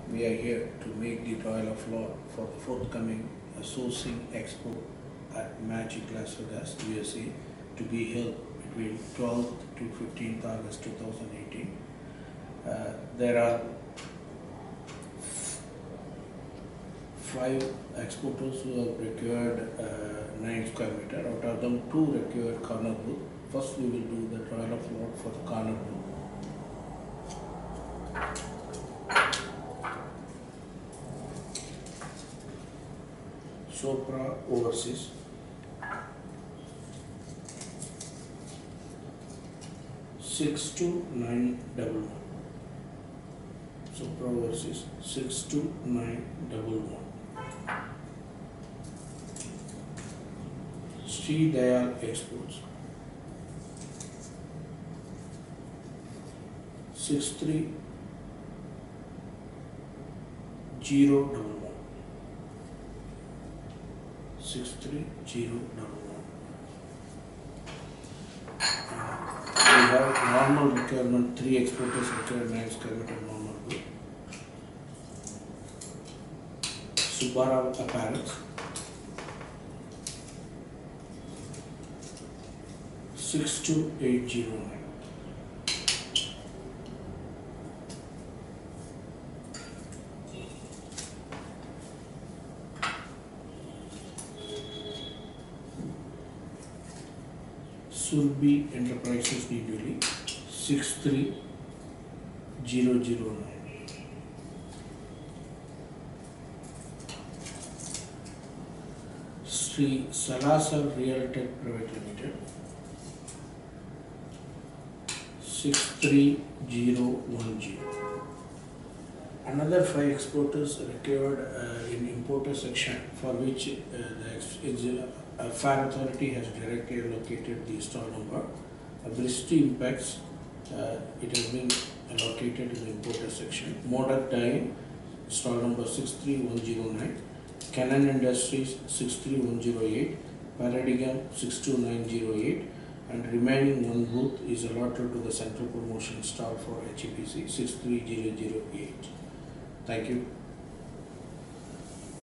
We are here to make the trial of law for the forthcoming Sourcing Expo at Magic Las Vegas, USA, to be held between 12th to 15th August 2018. There are 5 exporters who have required 9 square meter. Out of them, 2 required corner booth. First, we will do the trial of law for the corner booth. Sopra Overseas, six two nine double one. Sopra Overseas 62911. Sri Dayal Exports 63011. 63011. We have normal requirement, 3 exporters require 9 square meter normal booth. Subbarao Apparels 62809. Surbi Enterprises New Delhi 63009. Sri Salasar Realtek Private Limited 63010. Another 5 exporters required in importer section, for which the Fire Authority has directly allocated the stall number. Bristol Impacts, it has been allocated in the importer section. Modern Time, stall number 63109. Canon Industries 63108. Paradigm 62908. And remaining 1 booth is allotted to the Central Promotion stall for HEPC 63008. Thank you.